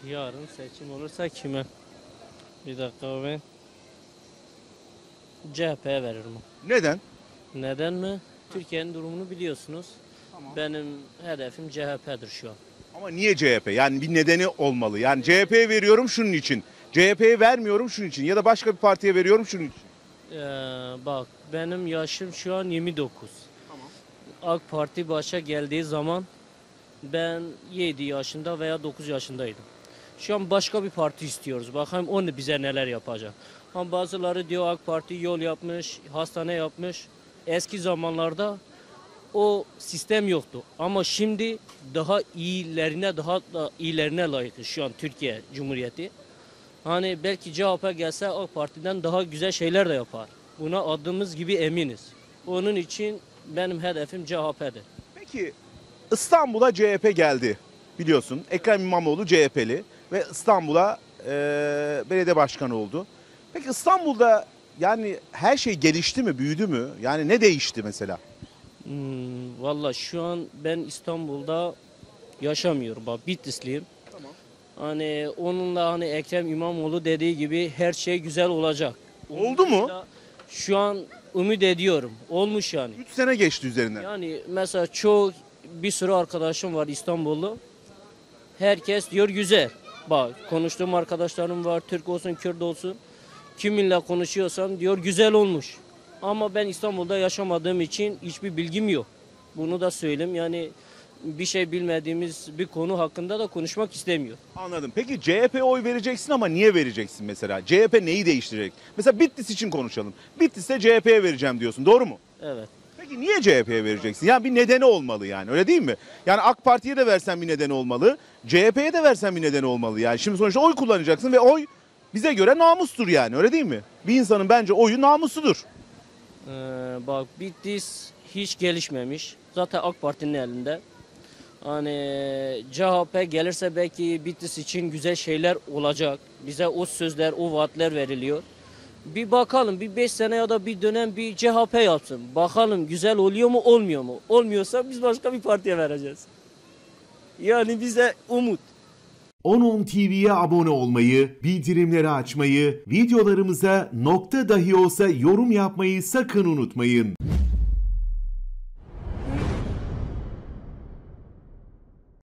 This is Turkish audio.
Yarın seçim olursa kime? Bir dakika abi. CHP'ye veririm. Neden? Neden mi? Türkiye'nin durumunu biliyorsunuz. Benim hedefim CHP'dir şu an. Ama niye CHP? Yani bir nedeni olmalı. Yani CHP'ye veriyorum şunun için. CHP'ye vermiyorum şunun için. Ya da başka bir partiye veriyorum şunun için. Bak benim yaşım şu an 29. AK Parti başa geldiği zaman ben 7 yaşında veya 9 yaşındaydım. Şu an başka bir parti istiyoruz. Bakalım onu bize neler yapacak. Ama bazıları diyor AK Parti yol yapmış, hastane yapmış. Eski zamanlarda o sistem yoktu. Ama şimdi daha iyilerine, daha da iyilerine layık şu an Türkiye Cumhuriyeti. Hani belki CHP gelse AK Parti'den daha güzel şeyler de yapar. Buna adımız gibi eminiz. Onun için benim hedefim CHP'dir. Peki İstanbul'a CHP geldi biliyorsun. Ekrem İmamoğlu CHP'li ve İstanbul'a belediye başkanı oldu. Peki İstanbul'da yani her şey gelişti mi, büyüdü mü? Yani ne değişti mesela? Valla şu an ben İstanbul'da yaşamıyorum. Bak Bitlisliyim. Tamam. Hani onunla hani Ekrem İmamoğlu dediği gibi her şey güzel olacak. Oldu mu? Şu an ümit ediyorum. Olmuş yani. 3 sene geçti üzerinden. Yani mesela bir sürü arkadaşım var İstanbullu. Herkes diyor güzel. Bak konuştuğum arkadaşlarım var. Türk olsun, Kürt olsun. Kiminle konuşuyorsam diyor güzel olmuş. Ama ben İstanbul'da yaşamadığım için hiçbir bilgim yok. Bunu da söyleyeyim. Yani bir şey bilmediğimiz bir konu hakkında da konuşmak istemiyor. Anladım. Peki CHP'ye oy vereceksin ama niye vereceksin mesela? CHP neyi değiştirecek? Mesela Bitlis için konuşalım. Bitlis'te CHP'ye vereceğim diyorsun. Doğru mu? Evet. Peki niye CHP'ye vereceksin? Yani bir nedeni olmalı yani öyle değil mi? Yani AK Parti'ye de versen bir nedeni olmalı. CHP'ye de versen bir nedeni olmalı yani. Şimdi sonuçta oy kullanacaksın ve oy bize göre namustur yani öyle değil mi? Bir insanın bence oyu namusudur. Bak Bitlis hiç gelişmemiş. Zaten AK Parti'nin elinde. Hani CHP gelirse belki Bitlis için güzel şeyler olacak. Bize o sözler, o vaatler veriliyor. Bir bakalım bir 5 sene ya da bir dönem bir CHP yapsın. Bakalım güzel oluyor mu olmuyor mu? Olmuyorsa biz başka bir partiye vereceğiz. Yani bize umut. 10.10 TV'ye abone olmayı, bildirimleri açmayı, videolarımıza nokta dahi olsa yorum yapmayı sakın unutmayın.